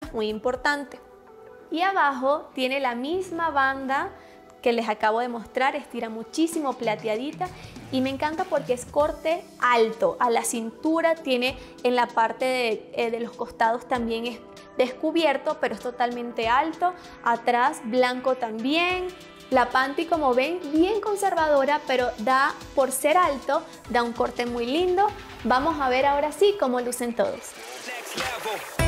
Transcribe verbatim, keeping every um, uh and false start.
muy importante. Y abajo tiene la misma banda que les acabo de mostrar, estira muchísimo, plateadita, y me encanta porque es corte alto, a la cintura, tiene en la parte de, eh, de los costados también es descubierto, pero es totalmente alto, atrás blanco también. La panty, como ven, bien conservadora, pero da, por ser alto, da un corte muy lindo. Vamos a ver ahora sí cómo lucen todos.